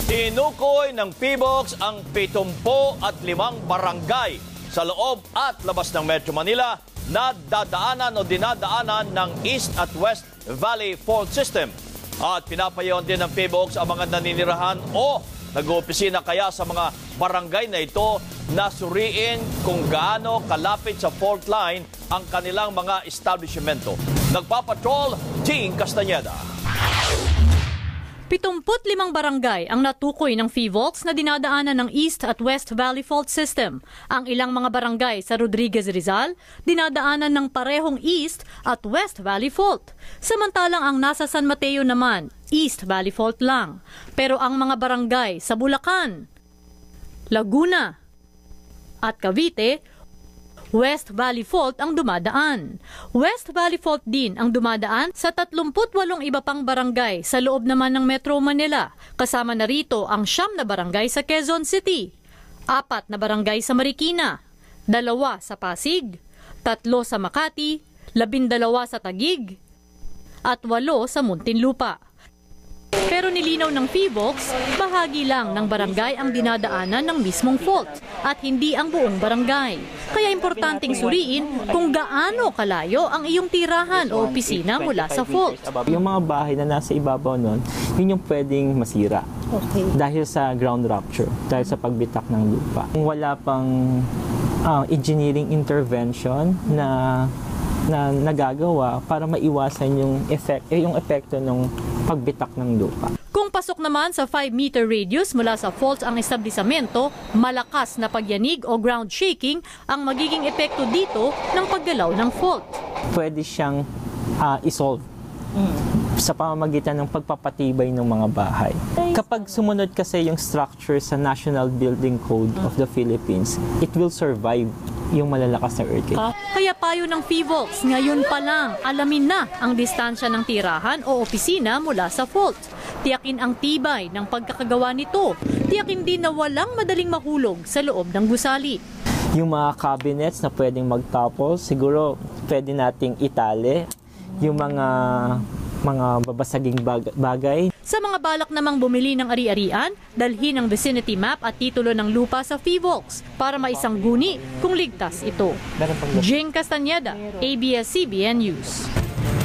Tinukoy ng PHIVOLCS ang 75 barangay sa loob at labas ng Metro Manila na dadaanan o dinadaanan ng East at West Valley Fault System. At pinapayawan din ng PHIVOLCS ang mga naninirahan o nag-oopisina kaya sa mga barangay na ito na suriin kung gaano kalapit sa fault line ang kanilang mga establishmento. Nagpapatrol, Ting Castañeda. 75 barangay ang natukoy ng PHIVOLCS na dinadaanan ng East at West Valley Fault System. Ang ilang mga barangay sa Rodriguez Rizal, dinadaanan ng parehong East at West Valley Fault. Samantalang ang nasa San Mateo naman, East Valley Fault lang. Pero ang mga barangay sa Bulacan, Laguna at Cavite, West Valley Fault ang dumadaan. West Valley Fault din ang dumadaan sa 38 iba pang barangay sa loob naman ng Metro Manila. Kasama na rito ang 9 na barangay sa Quezon City, 4 na barangay sa Marikina, 2 sa Pasig, 3 sa Makati, 12 sa Taguig, at 8 sa Muntinlupa. Pero nilinaw ng PHIVOLCS, bahagi lang ng barangay ang dinadaanan ng mismong fault at hindi ang buong barangay. Kaya importanteng suriin kung gaano kalayo ang iyong tirahan o opisina mula sa fault. Yung mga bahay na nasa ibabaw nun, yun yung pwedeng masira. Dahil sa ground rupture, dahil sa pagbitak ng lupa. Kung wala pang engineering intervention na nagagawa para maiwasan yung epekto ng pagbitak ng lupa. Kung pasok naman sa 5-meter radius mula sa fault ang establisamento, malakas na pagyanig o ground shaking ang magiging epekto dito ng paggalaw ng fault. Pwede siyang isolve sa pamamagitan ng pagpapatibay ng mga bahay. Kapag sumunod kasi yung structure sa National Building Code of the Philippines, it will survive yung malalakas na earthquake. Kaya payo ng PHIVOLCS, ngayon pa lang alamin na ang distansya ng tirahan o opisina mula sa fault. Tiyakin ang tibay ng pagkakagawa nito. Tiyakin din na walang madaling mahulog sa loob ng gusali. Yung mga cabinets na pwedeng magtopple, siguro pwede nating itali. Yung mga babasaging bagay. Sa mga balak namang bumili ng ari-arian, dalhin ang vicinity map at titulo ng lupa sa PHIVOLCS para maisangguni kung ligtas ito. Jing Castañeda, ABS-CBN News.